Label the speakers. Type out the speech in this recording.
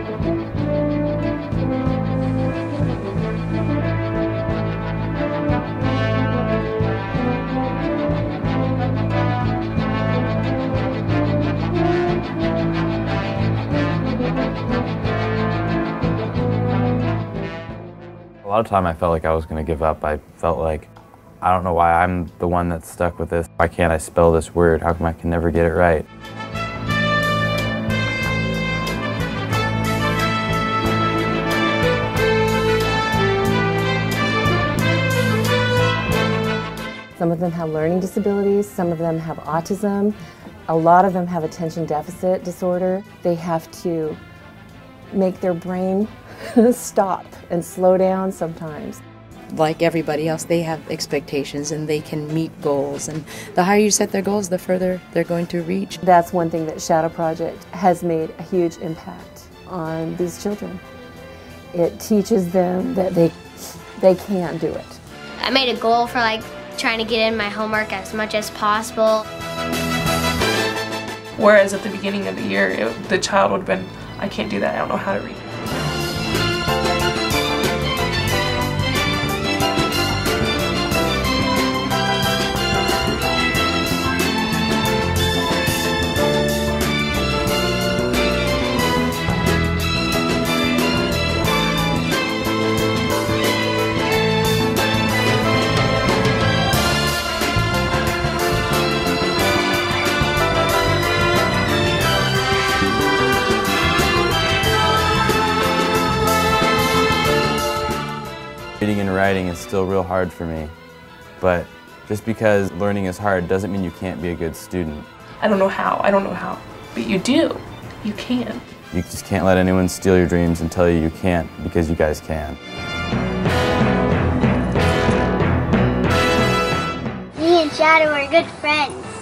Speaker 1: A lot of time I felt like I was going to give up. I felt like, I don't know why I'm the one that's stuck with this. Why can't I spell this word? How come I can never get it right?
Speaker 2: Some of them have learning disabilities, some of them have autism, a lot of them have attention deficit disorder. They have to make their brain stop and slow down sometimes.
Speaker 3: Like everybody else, they have expectations and they can meet goals, and the higher you set their goals, the further they're going to reach.
Speaker 2: That's one thing that Shadow Project has made a huge impact on these children. It teaches them that they can do it.
Speaker 4: I made a goal for trying to get in my homework as much as possible.
Speaker 5: Whereas at the beginning of the year, the child would have been, I can't do that, I don't know how to read.
Speaker 1: Reading and writing is still real hard for me, but just because learning is hard doesn't mean you can't be a good student.
Speaker 5: I don't know how, but you do. You can.
Speaker 1: You just can't let anyone steal your dreams and tell you you can't, because you guys can.
Speaker 4: Me and Shadow are good friends.